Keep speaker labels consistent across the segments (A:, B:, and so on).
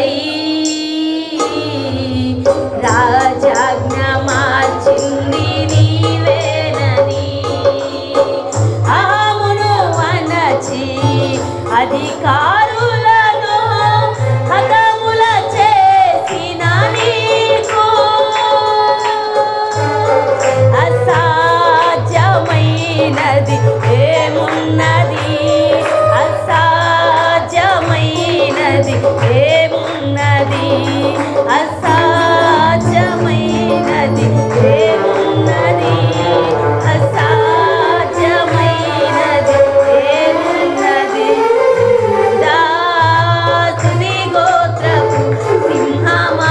A: రాజాజ్ఞ మార్చింది నీవేనని ఆమును అనచి అధికారులను హతముల చేసిన నీకు అసాధ్యమైనది ఏమున్నది అసాధ్యమైనది ఏమున్నది అసాధ్యమైనది ఏమున్నది అసాధ్యమైనది ఏమున్నది దాసుని గోత్రపు సింహమా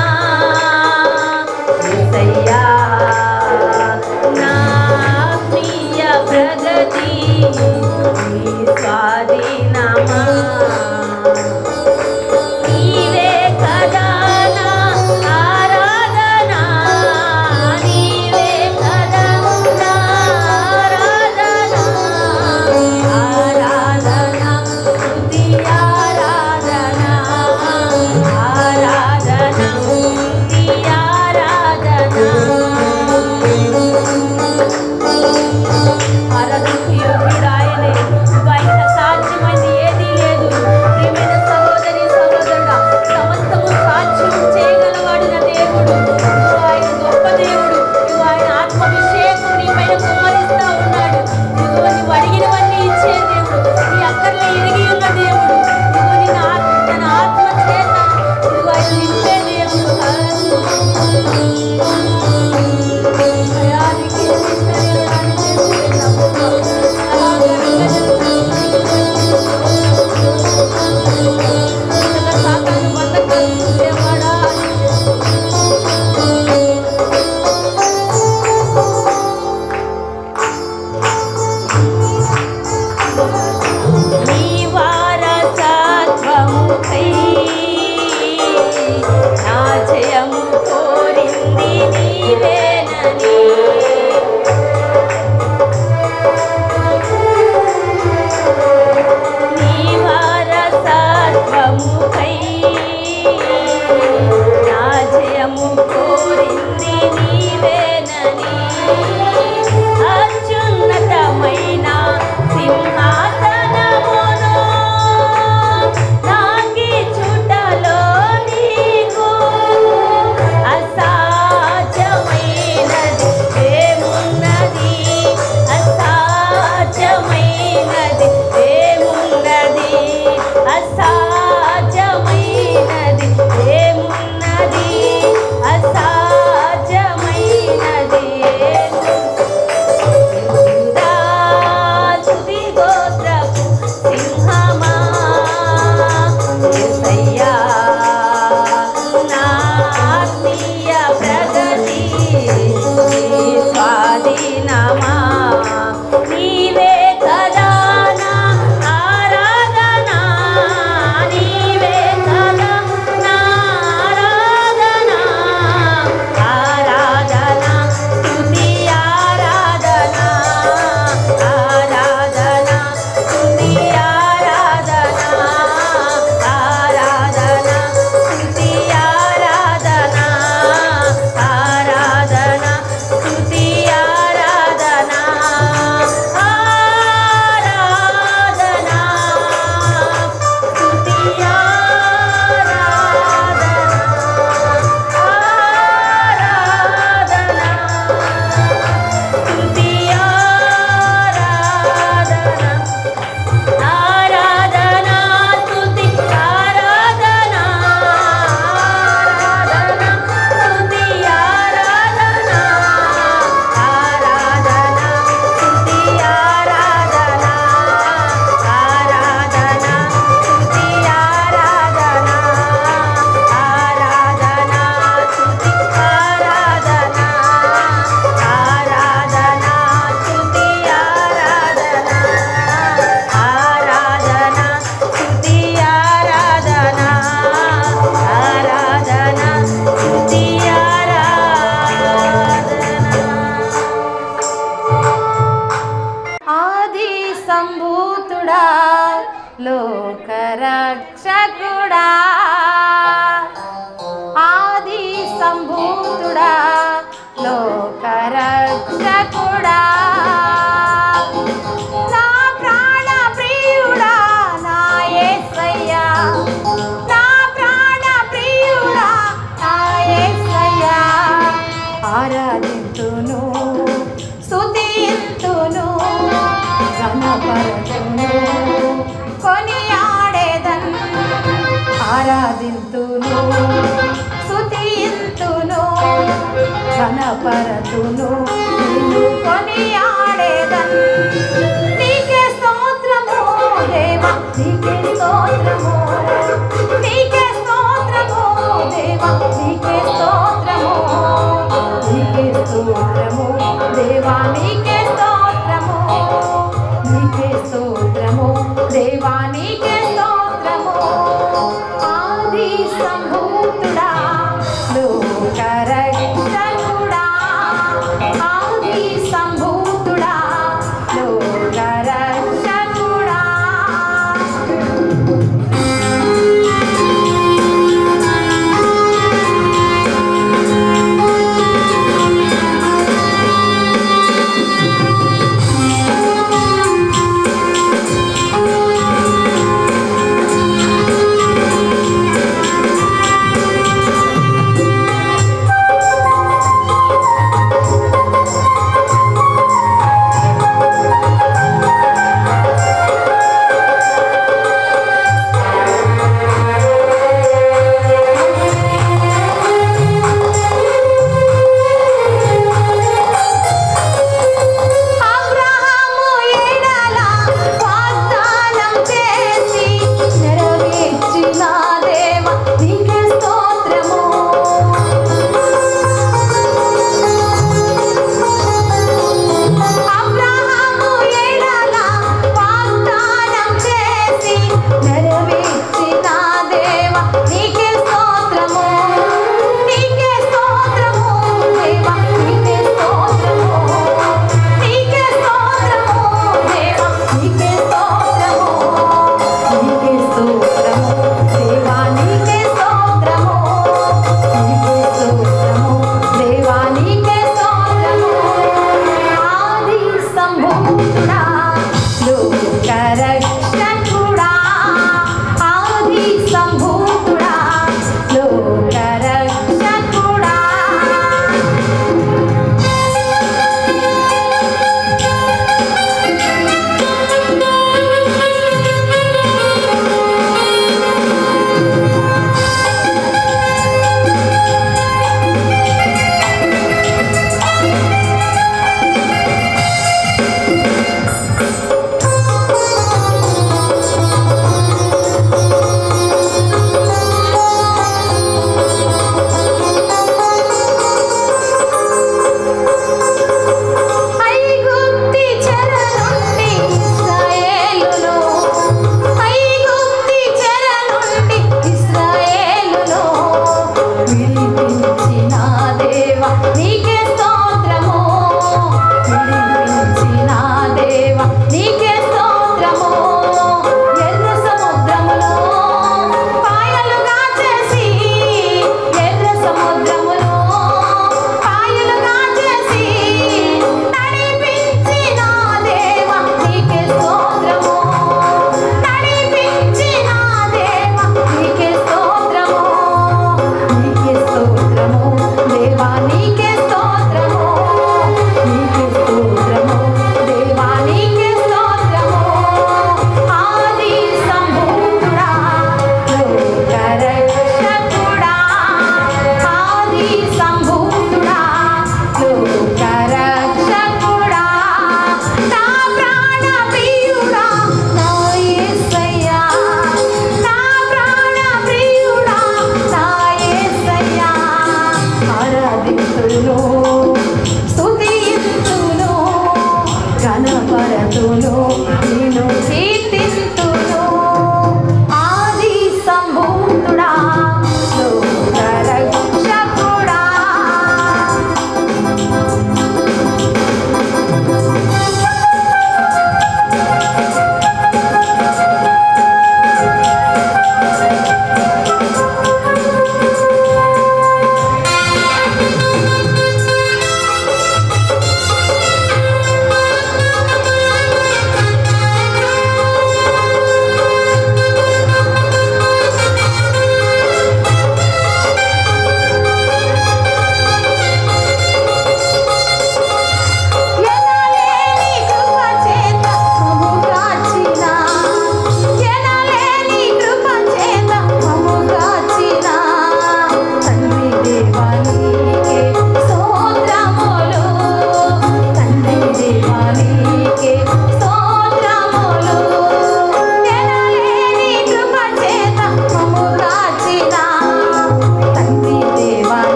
A: యేసయ్యా నా ప్రియ ప్రగతి నీ స్వాధీనమా నీవే కదా నా ఆరాధన నీవే కదా నా ఆరాధన ఆరాధన స్తుతి ఆరాధన ఆరాధన స్తుతి ఆరాధన ఆరాధనకు యోగ్యుడాయనే బయట సాధ్యమైంది ఏదీ లేదు. ప్రియమైన సహోదరి సహోదరుడా, సమస్తము సాధ్యం చేయగలవాడు నా దేవుడు. ఇదిగో ఆయన గొప్ప దేవుడు. ఇదిగో ఆయన ఆత్మాభిషేకం నీ పైన కుమ్మరిస్తా ఉన్నాడు. ఇదిగో నీవు అడిగినవన్నీ ఇచ్చే దేవుడు, నీ అక్కర్లు ఎరిగి ఉన్న దేవుడు. ఇదిగో తన ఆత్మ చేత ఇదిగో ఆయన నింపే దేవుడు. భయానికి నీ వారసత్వముకై నా జయము కోరింది నీవేనని నీ వారసత్వముకై నా జయము కోరింది నీవేనని అత్యున్నతమైన సింహాసనమును నాకి చుట్టలో నీకు అసాధ్యమైనది ఏమున్నది అసాధ్యమైనది ఏమున్నది అసాధ్యమైనది ఏమున్నది అసాధ్యమైనది దాసుని గోత్రపు సింహమా యేసయ్యా నా ఆత్మీయ ప్రగతి నీ స్వాధీనమా నీవే కదా నా ఆరాధన నీవే కదా నా ఆరాధన ఆరాధన స్తుతి ఆరాధన ఆరాధన స్తుతి ఆరాధన ఆరాధన స్తుతి ఆరాధన ఆరాధన స్తుతి ఆరాధన ఆరాధన స్తుతి ఆరాధన స్తుతి ఆరాధన ఆరాధన స్తుతి ఆరాధన ఆరాధన స్తుతి ఆరాధన ఆరాధన స్తుతి ఆరాధన ఆరాధన స్తుతి ఆరాధన ఆరాధన స్తుతి ఆరాధన ఆరాధన స్తుతి ఆరాధన ఆరాధన స్తుతి ఆరాధన ఆది సంభూతుడా లోకరక్షకుడా రక్షకుడా నా ప్రాణ ప్రియుడా నా యేసయ్యా నా ప్రాణ ప్రియుడా నా యేసయ్యా ఆరాధింతును స్తుతింతును ఘనపరచును కొనియాడేదన్ ఆరాధింతును స్తుతింతును ఘనపరచును నిన్ను కొనియాడేదన్ నీకే స్తోత్రము దేవా నీకే స్తోత్రము నీకే స్తోత్రము దేవా నీకే స్తోత్రము నీకే స్తోత్రము దేవా నీకే స్తోత్రము నీకే స్తోత్రము దేవా నీకే స్తోత్రము ఆది సంభూతుడా లోకరక్షకుడా ఆది సంభూతుడా లోకరక్షకుడా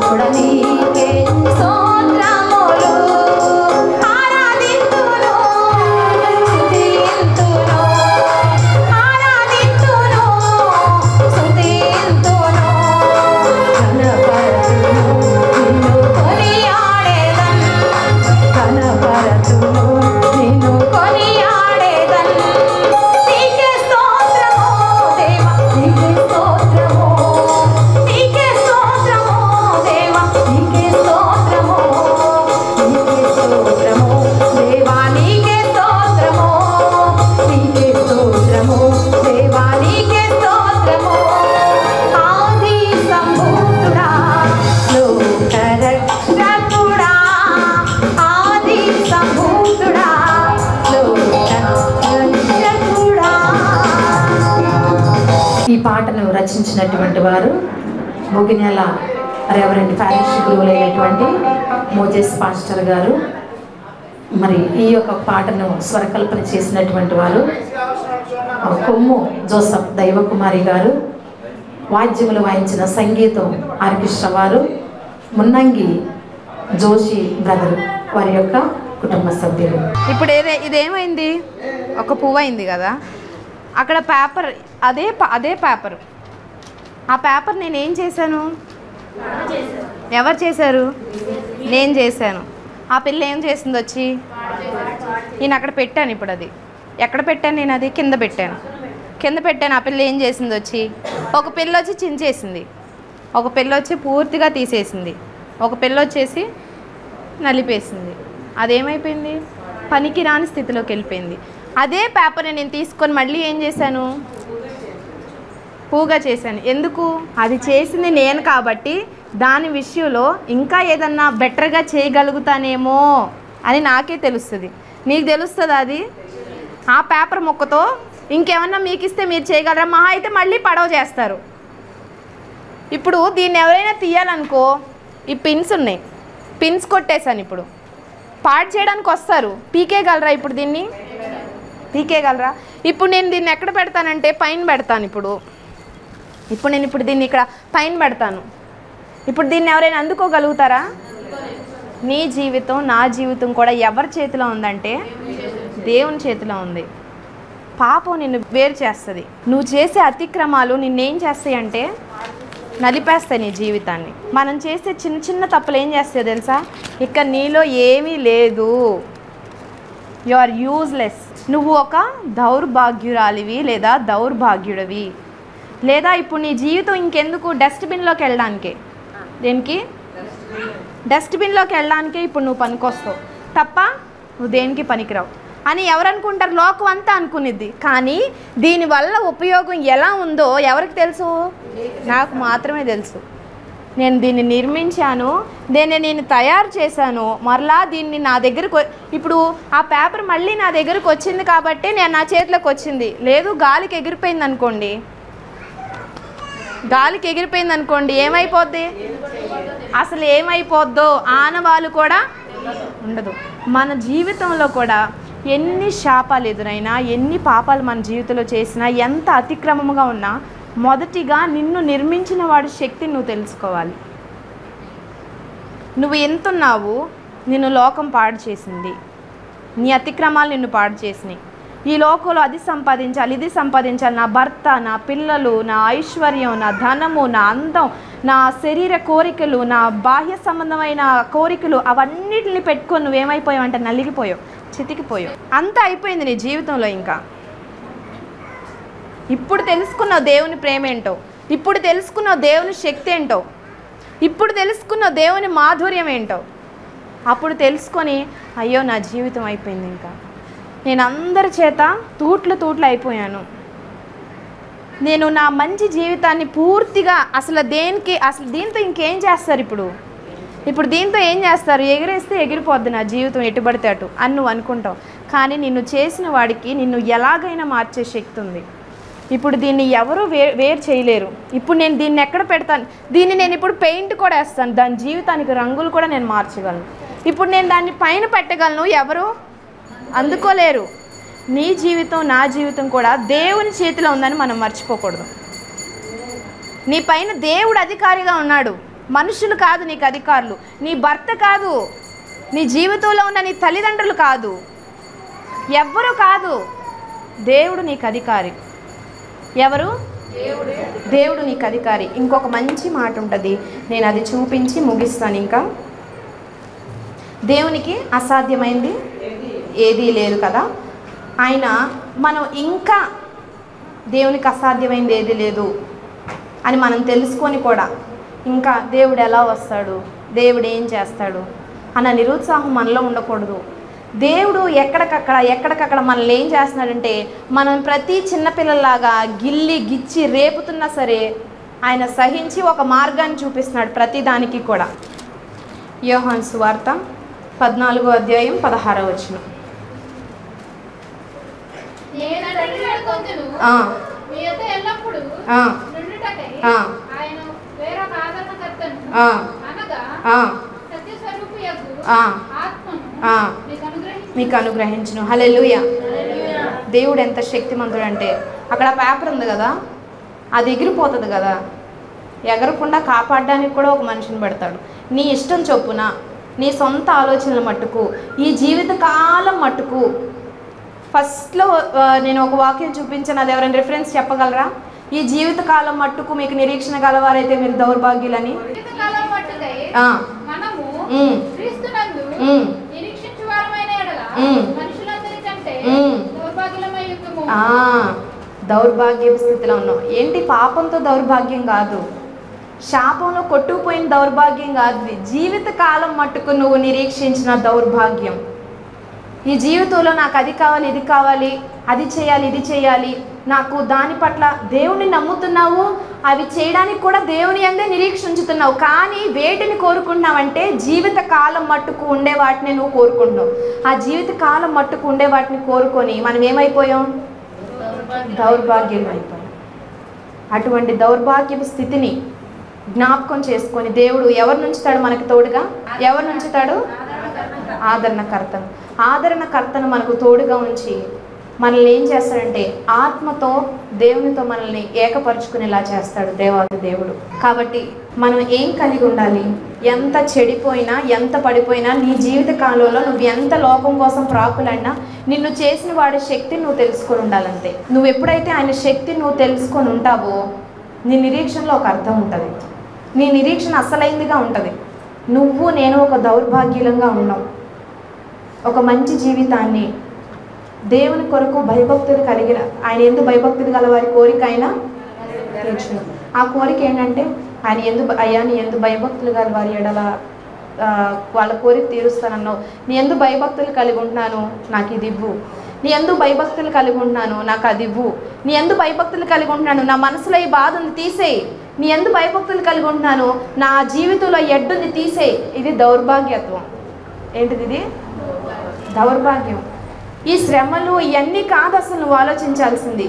B: ఈ పాటను రచించినటువంటి వారు ముగినెల రెవరెండ్ ఫారిష్ గురువులైనటువంటి మోజెస్ పాస్టర్ గారు. మరి ఈ యొక్క పాటను స్వరకల్పన చేసినటువంటి వారు కొమ్ము జోసఫ్ దైవకుమారి గారు. వాద్యములు వాయించిన సంగీతం ఆర్కెస్ట్రా వారు మున్నంగి జోషి బ్రదర్ వారి యొక్క కుటుంబ సభ్యులు.
C: ఇప్పుడు ఇదేమైంది, ఒక పువ్వు అయింది కదా, అక్కడ పేపర్ అదే పేపర్. ఆ పేపర్ నేను ఏం చేశాను, ఎవరు చేశారు, నేను చేశాను. ఆ పిల్ల ఏం చేసింది వచ్చి, నేను అక్కడ పెట్టాను. ఇప్పుడు అది ఎక్కడ పెట్టాను, నేను అది కింద పెట్టాను. ఆ పిల్ల ఏం చేసింది వచ్చి, ఒక పిల్ల వచ్చి చించేసింది, ఒక పిల్ల వచ్చి పూర్తిగా తీసేసింది, ఒక పిల్ల వచ్చేసి నలిపేసింది. అదేమైపోయింది, పనికిరాని స్థితిలోకి వెళ్ళిపోయింది. అదే పేపర్ని నేను తీసుకొని మళ్ళీ ఏం చేశాను, పువ్వుగా చేశాను. ఎందుకు, అది చేసింది నేను కాబట్టి దాని విషయంలో ఇంకా ఏదన్నా బెటర్గా చేయగలుగుతానేమో అని నాకే తెలుస్తుంది. నీకు తెలుస్తుంది అది? ఆ పేపర్ మొక్కతో ఇంకేమన్నా మీకు ఇస్తే మీరు చేయగలరా? మహా అయితే మళ్ళీ పడవ చేస్తారు. ఇప్పుడు దీన్ని ఎవరైనా తీయాలనుకో, ఈ పిన్స్ ఉన్నాయి, పిన్స్ కొట్టేశాను. ఇప్పుడు పాడు చేయడానికి వస్తారు, పీకేయగలరా? ఇప్పుడు దీన్ని పీకేయగలరా? ఇప్పుడు నేను దీన్ని ఎక్కడ పెడతానంటే పైన పెడతాను. ఇప్పుడు నేను దీన్ని ఇక్కడ పైన పెడతాను. ఇప్పుడు దీన్ని ఎవరైనా అందుకోగలుగుతారా? నీ జీవితం, నా జీవితం కూడా ఎవరి చేతిలో ఉందంటే దేవుని చేతిలో ఉంది. పాపం నిన్ను వేరు చేస్తుంది. నువ్వు చేసే అతిక్రమాలు నిన్నేం చేస్తాయి అంటే నలిపేస్తాయి నీ జీవితాన్ని. మనం చేసే చిన్న చిన్న తప్పులు ఏం చేస్తాయో తెలుసా? ఇక నీలో ఏమీ లేదు, యు ఆర్ యూజ్లెస్. నువ్వు ఒక దౌర్భాగ్యురాలివి లేదా దౌర్భాగ్యుడివి. లేదా ఇప్పుడు నీ జీవితం ఇంకెందుకు, డస్ట్బిన్లోకి వెళ్ళడానికే. దేనికి? డస్ట్బిన్లోకి వెళ్ళడానికే ఇప్పుడు నువ్వు పనికొస్తావు తప్ప నువ్వు దేనికి పనికిరావు అని ఎవరు అనుకుంటారు? లోకం అంతా అనుకునేది. కానీ దీనివల్ల ఉపయోగం ఎలా ఉందో ఎవరికి తెలుసు? నాకు మాత్రమే తెలుసు. నేను దీన్ని నిర్మించాను, దీన్ని నేను తయారు చేశాను, మరలా దీన్ని నా దగ్గరకు ఇప్పుడు ఆ పేపర్ మళ్ళీ నా దగ్గరకు వచ్చింది కాబట్టి నేను నా చేతిలోకి వచ్చింది. లేదు గాలికి ఎగిరిపోయింది అనుకోండి, ఏమైపోద్ది? అసలు ఏమైపోద్దో ఆనవాళ్ళు కూడా ఉండదు. మన జీవితంలో కూడా ఎన్ని శాపాలు ఎదురైనా, ఎన్ని పాపాలు మన జీవితంలో చేసినా, ఎంత అతిక్రమంగా ఉన్నా, మొదటిగా నిన్ను నిర్మించిన వాడి శక్తిని నువ్వు తెలుసుకోవాలి. నువ్వు ఎంతున్నావు, నిన్ను లోకం పాడు చేసింది, నీ అతిక్రమాలు నిన్ను పాడు చేసినాయి. ఈ లోకంలో అది సంపాదించాలి, ఇది సంపాదించాలి, నా భర్త, నా పిల్లలు, నా ఐశ్వర్యం, నా ధనము, నా అందం, నా శరీర కోరికలు, నా బాహ్య సంబంధమైన కోరికలు, అవన్నిటిని పెట్టుకొని నువ్వేమైపోయావు అంటే నలిగిపోయావు, చితికిపోయావు. అంతా అయిపోయింది నీ జీవితంలో. ఇంకా ఇప్పుడు తెలుసుకున్నావు దేవుని ప్రేమ ఏంటో, ఇప్పుడు తెలుసుకున్నావు దేవుని శక్తి ఏంటో, ఇప్పుడు తెలుసుకున్నావు దేవుని మాధుర్యం ఏంటో. అప్పుడు తెలుసుకొని అయ్యో నా జీవితం అయిపోయింది, ఇంకా నేను అందరి చేత తూట్లు అయిపోయాను, నేను నా మంచి జీవితాన్ని పూర్తిగా అసలు దీంతో ఇంకేం చేస్తారు? ఇప్పుడు దీంతో ఏం చేస్తారు? ఎగిరేస్తే ఎగిరిపోద్ది నా జీవితం ఎటు పడితే అటు అని నువ్వు అనుకుంటావు. కానీ నిన్ను చేసిన వాడికి నిన్ను ఎలాగైనా మార్చే శక్తి ఉంది. ఇప్పుడు దీన్ని ఎవరు వేరు చేయలేరు. ఇప్పుడు నేను దీన్ని ఎక్కడ పెడతాను? దీన్ని నేను ఇప్పుడు పెయింట్ కూడా వేస్తాను, దాని జీవితానికి రంగులు కూడా నేను మార్చగలను. ఇప్పుడు నేను దాన్ని పైన పెట్టగలను, ఎవరు అందుకోలేరు. నీ జీవితం, నా జీవితం కూడా దేవుని చేతిలో ఉందని మనం మర్చిపోకూడదు. నీ పైన దేవుడు అధికారిగా ఉన్నాడు. మనుషులు కాదు నీకు అధికారులు, నీ భర్త కాదు, నీ జీవితంలో ఉన్న నీ తల్లిదండ్రులు కాదు, ఎవ్వరూ కాదు. దేవుడు నీకు అధికారి. ఎవరు? దేవుడు నీకు అధికారి. ఇంకొక మంచి మాట ఉంటుంది, నేను అది చూపించి ముగిస్తాను. ఇంకా దేవునికి అసాధ్యమైంది ఏదీ లేదు కదా. ఆయన మనం ఇంకా దేవునికి అసాధ్యమైంది ఏదీ లేదు అని మనం తెలుసుకొని కూడా ఇంకా దేవుడు ఎలా వస్తాడు, దేవుడు ఏం చేస్తాడు అన్న నిరుత్సాహం మనలో ఉండకూడదు. దేవుడు ఎక్కడికక్కడ మనల్ని ఏం చేస్తున్నాడంటే, మనం ప్రతి చిన్నపిల్లలాగా గిల్లి గిచ్చి రేపుతున్నా సరే ఆయన సహించి ఒక మార్గాన్ని చూపిస్తున్నాడు ప్రతి దానికి కూడా. యోహాను సువార్త 14వ అధ్యాయం 16వ వచనం. మీకు అనుగ్రహించును. హల్లెలూయా. దేవుడు ఎంత శక్తిమంతుడు అంటే, అక్కడ పేపర్ ఉంది కదా, అది ఎగిరిపోతుంది కదా, ఎగరకుండా కాపాడడానికి కూడా ఒక మనిషిని పెడతాడు. నీ ఇష్టం చొప్పున, నీ సొంత ఆలోచనల మట్టుకు, ఈ జీవితకాలం మట్టుకు. ఫస్ట్లో నేను ఒక వాక్యం చూపించాను, అది ఎవరైనా రిఫరెన్స్ చెప్పగలరా? ఈ జీవితకాలం మట్టుకు మీకు నిరీక్షణ గలవారైతే మీరు దౌర్భాగ్యులని. దౌర్భాగ్య స్థితిలో ఉన్నాం. ఏంటి? పాపంతో దౌర్భాగ్యం కాదు, శాపంలో కొట్టుకుపోయిన దౌర్భాగ్యం కాదు, జీవితకాలం మట్టుకు నువ్వు నిరీక్షించిన దౌర్భాగ్యం. ఈ జీవితంలో నాకు అది కావాలి, ఇది కావాలి, అది చేయాలి, ఇది చేయాలి, నాకు దాని పట్ల దేవుని నమ్ముతున్నావు, అవి చేయడానికి కూడా దేవుని అందే నిరీక్ష ఉంచుతున్నావు. కానీ వేటిని కోరుకుంటున్నావంటే జీవితకాలం మట్టుకు ఉండే వాటిని నువ్వు కోరుకుంటున్నావు. ఆ జీవితకాలం మట్టుకు ఉండే వాటిని కోరుకొని మనం ఏమైపోయాం? దౌర్భాగ్యం అయిపోయాం. అటువంటి దౌర్భాగ్యపు స్థితిని జ్ఞాపకం చేసుకొని దేవుడు ఎవరు నుంచుతాడు మనకి తోడుగా? ఎవరు నుంచుతాడు? ఆదరణకర్తను. ఆదరణకర్తను మనకు తోడుగా ఉంచి మనల్ని ఏం చేస్తాడంటే ఆత్మతో దేవునితో మనల్ని ఏకపరుచుకునేలా చేస్తాడు దేవాది దేవుడు. కాబట్టి మనం ఏం కలిగి ఉండాలి? ఎంత చెడిపోయినా, ఎంత పడిపోయినా, నీ జీవిత కాలంలో నువ్వు ఎంత లోకం కోసం ప్రాకులైనా నిన్ను చేసిన వాడి శక్తిని నువ్వు తెలుసుకొని ఉండాలంతే. నువ్వు ఎప్పుడైతే ఆయన శక్తిని నువ్వు తెలుసుకొని ఉంటావో నీ నిరీక్షణలో ఒక అర్థం ఉంటుంది. నీ నిరీక్షణ అసలైందిగా ఉంటుంది. నువ్వు నేను ఒక దౌర్భాగ్యులంగా ఉన్నాం. ఒక మంచి జీవితాన్ని దేవుని కొరకు భయభక్తులు కలిగిన, ఆయన ఎందుకు భయభక్తులు గల వారి కోరిక అయినా తీర్చును. ఆ కోరిక ఏంటంటే ఆయన అయ్యా నీ ఎందుకు భయభక్తులు గల వారి ఎడల వాళ్ళ కోరిక తీరుస్తానన్నావు. నీ ఎందుకు భయభక్తులు కలిగి ఉంటున్నాను, నాకు ఇది ఇవ్వు. నీ ఎందుకు భయభక్తులు కలిగి ఉంటున్నాను, నాకు అది ఇవ్వు. నీ ఎందుకు భయభక్తులు కలిగి ఉంటున్నాను, నా మనసులో ఈ బాధ ఉంది తీసేయి. నీ ఎందుకు భయభక్తులు కలిగి ఉంటున్నాను, నా జీవితంలో ఎడ్డుంది తీసేయి. ఇది దౌర్భాగ్యత్వం. ఏంటిది? ఇది దౌర్భాగ్యం. ఈ శ్రమలు ఇవన్నీ కాదు అసలు నువ్వు ఆలోచించాల్సింది.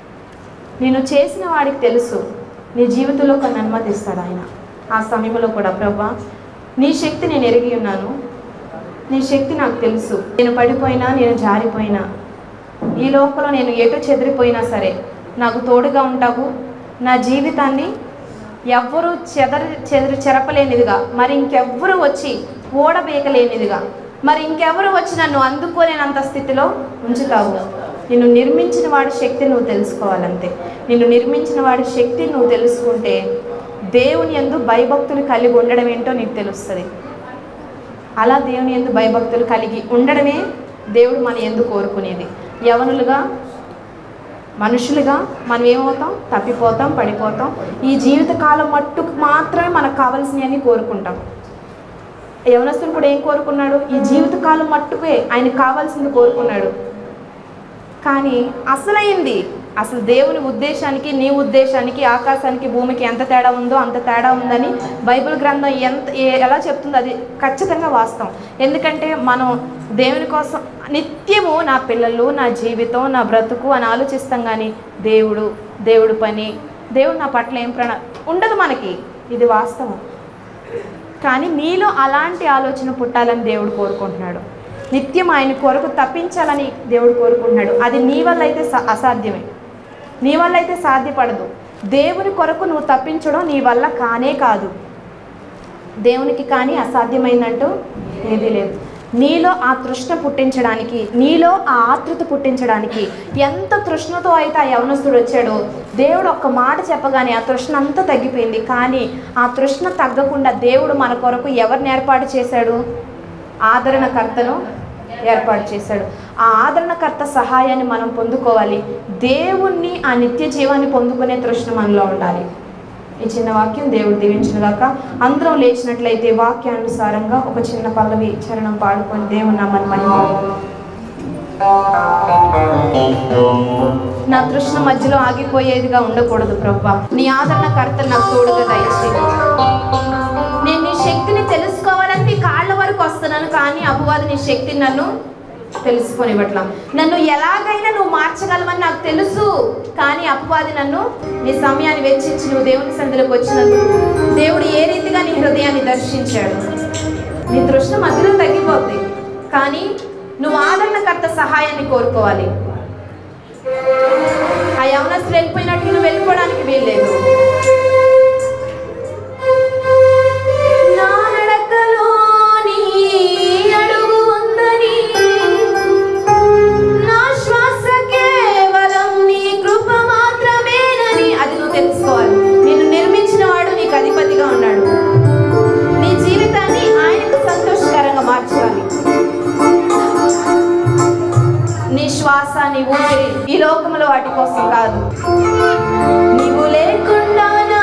C: నేను చేసిన వాడికి తెలుసు, నీ జీవితంలో కొన్ని అనుమతిస్తాడు ఆయన. ఆ సమయంలో కూడా ప్రభువా నీ శక్తి నేను ఎరిగి ఉన్నాను, నీ శక్తి నాకు తెలుసు. నేను పడిపోయినా, నేను జారిపోయినా, ఈ లోకంలో నేను ఎటు చెదిరిపోయినా సరే నాకు తోడుగా ఉంటావు. నా జీవితాన్ని ఎవ్వరూ చెరపలేనిదిగా, మరి ఇంకెవ్వరూ వచ్చి ఓడబేయలేనిదిగా, మరి ఇంకెవరు వచ్చి నన్ను అందుకోలేనంత స్థితిలో ఉంచుతావు. నిన్ను నిర్మించిన వాడి శక్తి నువ్వు తెలుసుకోవాలంతే. నిన్ను నిర్మించిన వాడి శక్తి నువ్వు తెలుసుకుంటే దేవుని యందు భయభక్తులు కలిగి ఉండడం ఏంటో నీకు తెలుస్తుంది. అలా దేవుని యందు భయభక్తులు కలిగి ఉండడమే దేవుడు మన యందు కోరుకునేది. యవనులుగా, మనుషులుగా మనం ఏమవుతాం? తప్పిపోతాం, పడిపోతాం. ఈ జీవితకాలం మట్టుకు మాత్రమే మనకు కావాల్సినవన్నీ కోరుకుంటాం. యవనస్తుడు కూడా ఏం కోరుకున్నాడు? ఈ జీవితకాలం మట్టుకే ఆయనకు కావాల్సింది కోరుకున్నాడు. కానీ అసలు దేవుని ఉద్దేశానికి, నీ ఉద్దేశానికి, ఆకాశానికి, భూమికి ఎంత తేడా ఉందో అంత తేడా ఉందని బైబిల్ గ్రంథం ఎలా చెప్తుందో అది ఖచ్చితంగా వాస్తవం. ఎందుకంటే మనం దేవుని కోసం నిత్యము నా పిల్లలు, నా జీవితం, నా బ్రతుకు అని ఆలోచిస్తాం. కానీ దేవుడు పని, దేవుడు నా పట్ల ఏం ఉండదు మనకి. ఇది వాస్తవం. కానీ నీలో అలాంటి ఆలోచన పుట్టాలని దేవుడు కోరుకుంటున్నాడు. నిత్యం ఆయన కొరకు తప్పించాలని దేవుడు కోరుకుంటున్నాడు. అది నీ వల్ల అయితే అసాధ్యమే, నీ వల్ల అయితే సాధ్యపడదు. దేవుని కొరకు నువ్వు తప్పించడం నీ వల్ల కానే కాదు. దేవునికి కానీ అసాధ్యమైందంటూ ఏదీ లేదు. నీలో ఆ తృష్ణ పుట్టించడానికి, నీలో ఆ ఆతృత పుట్టించడానికి, ఎంత తృష్ణతో అయితే ఆ యవనస్తుడు వచ్చాడో దేవుడు ఒక్క మాట చెప్పగానే ఆ తృష్ణ అంతా తగ్గిపోయింది. కానీ ఆ తృష్ణ తగ్గకుండా దేవుడు మన కొరకు ఎవరిని ఏర్పాటు చేశాడు? ఆదరణకర్తను ఏర్పాటు చేశాడు. ఆ ఆదరణకర్త సహాయాన్ని మనం పొందుకోవాలి. దేవుణ్ణి, ఆ నిత్య జీవాన్ని పొందుకునే తృష్ణ మనలో ఉండాలి. ఈ చిన్న వాక్యం దేవుడు దీవించునుగాక. అందరం లేచినట్లయితే వాక్యానుసారంగా ఒక చిన్న పల్లవి చరణం పాడుకొని దేవుని నామమున మహిమ. నా తృష్ణ మధ్యలో ఆగిపోయేదిగా ఉండకూడదు ప్రభువా. నీ ఆదరణకర్త నాకు తోడుగా దయచేయి. నేను నీ శక్తిని తెలుసుకోవాలంటే కాళ్ళ వరకు వస్తున్నాను, కానీ అపవాది నీ శక్తిని నన్ను తెలుసుకొనివ్వట్లా. నన్ను ఎలాగైనా నువ్వు మార్చగలవని నాకు తెలుసు, కానీ అపవాది నన్ను నీ సమయాన్ని వెచ్చించి నువ్వు దేవుని సన్నిధిలోకి వచ్చినందుకు దేవుడు ఏ రీతిగా నీ హృదయాన్ని దర్శించాడు. నీ తృష్ణ మధ్యలో తగ్గిపోద్ది, కానీ నువ్వు ఆదరణకర్త సహాయాన్ని కోరుకోవాలి. ఆ యవనస్తులు వెళ్ళిపోయినట్టు నువ్వు వెళ్ళిపోవడానికి వీల్లేదు. నిన్ను నిర్మించిన వాడు నీకు అధిపతిగా ఉన్నాడు. నీ జీవితాన్ని ఆయనకు సంతోషకరంగా మార్చాలి. నీ శ్వాస, నీ ఊపిరి ఈ లోకంలో వాటి కోసం కాదు. నీవు లేకుండా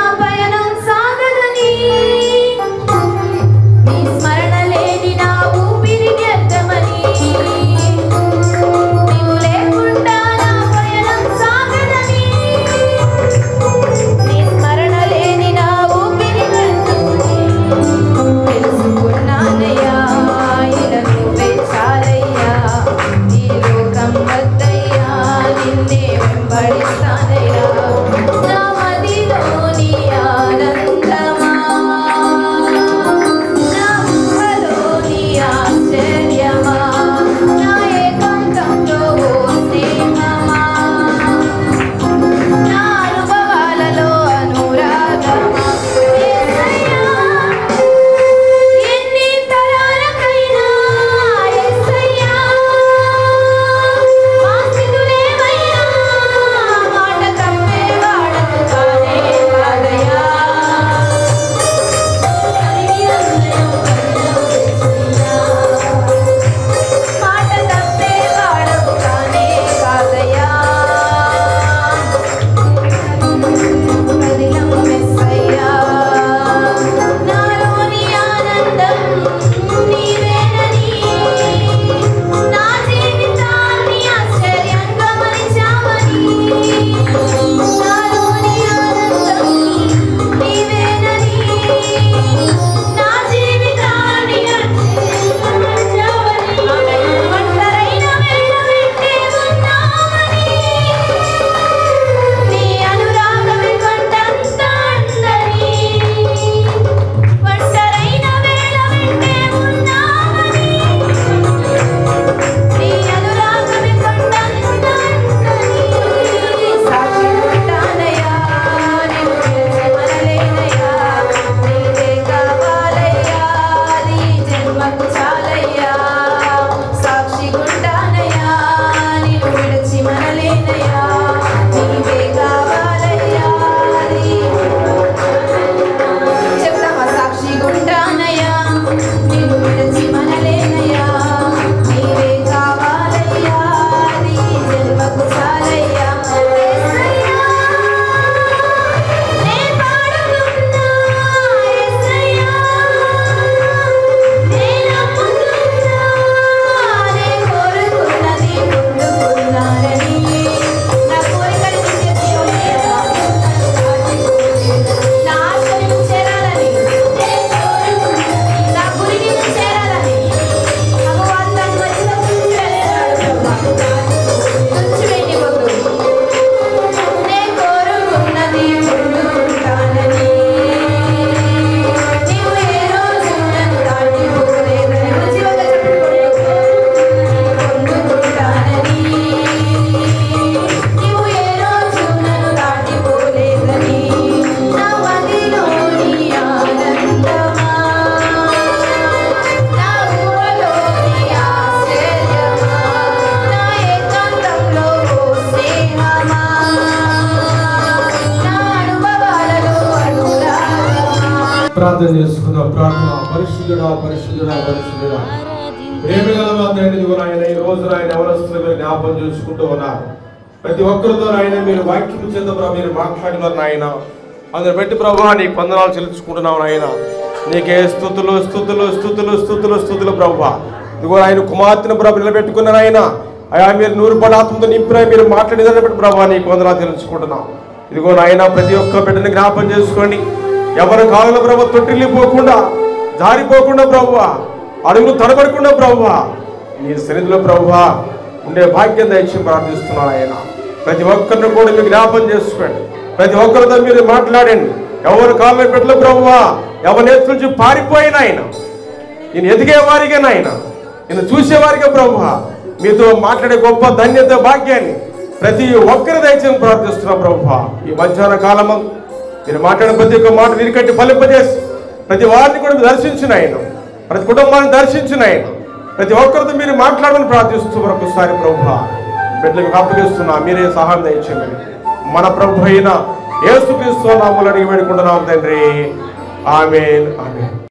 D: ప్రార్థన చేసుకుందాం. ప్రార్థన. పరిశుద్ధుడా పరిశుద్ధుడా పరిశుద్ధుడా ప్రేమగల మా తండ్రి, ఆయన ఈ రోజు ఆయన ఎవరస్తులు మీరు జ్ఞాపకం చేసుకుంటూ ఉన్నారు. ప్రతి ఒక్కరితో ఆయన మీరు వాక్యం చేత మీరు మాట్లాడినారు నాయన. అందుని బట్టి ప్రభు నీకు వందనాలు చెల్లించుకుంటున్నావు నాయన. నీకే స్తుతులు స్తుతులు స్తుతులు స్తుతులు స్తుతులు ప్రభు. ఇదిగో ఆయన కుమార్తెను ప్రభు నిలబెట్టుకున్నారు ఆయన. అయా మీరు 100 ఆత్మతో నింపిన మీరు మాట్లాడేదాన్ని బట్టి ప్రభు నీకు వందనాలు తెలుసుకుంటున్నాం. ఇదిగో నాయన ప్రతి ఒక్క బిడ్డని జ్ఞాపకం చేసుకోండి. ఎవరి కాలంలో ప్రభు తొట్టిల్లిపోకుండా జారిపోకుండా ప్రభు, అడుగులు తడబడకుండా ప్రభు నీ సన్నిధిలో ప్రభు ఉండే భాగ్యం దయచేసి ప్రార్థిస్తున్నాను ఆయన. ప్రతి ఒక్కరిని కూడా మీరు జ్ఞాపకం చేసుకోండి. ప్రతి ఒక్కరితో మీరు మాట్లాడండి. ఎవరి కాలంలో పెట్టలే ప్రభు, ఎవరి నేత్రుల నుంచి పారిపోయిన ఆయన నేను ఎదిగేవారిగా నాయన, నేను చూసేవారిగా ప్రభు మీతో మాట్లాడే గొప్ప ధన్యత భాగ్యాన్ని ప్రతి ఒక్కరి దయచేసి ప్రార్థిస్తున్నా ప్రభు. ఈ మధ్యాహ్న కాలము మీరు మాట్లాడిన ప్రతి ఒక్క మాట నీరు కట్టి ఫలింపజేసి ప్రతి వారిని కూడా దర్శించిన ఆయన, ప్రతి కుటుంబాన్ని దర్శించిన ఆయన, ప్రతి ఒక్కరితో మీరు మాట్లాడమని ప్రార్థిస్తూ మరొకసారి ప్రభు బిడ్డలకు అప్పగిస్తున్నా. మీరే సహాయం దయచేయమని మన ప్రభు అయిన యేసుక్రీస్తు నామములో అడిగి వేడుకుంటున్నాం తండ్రి. ఆమేన్ ఆమేన్.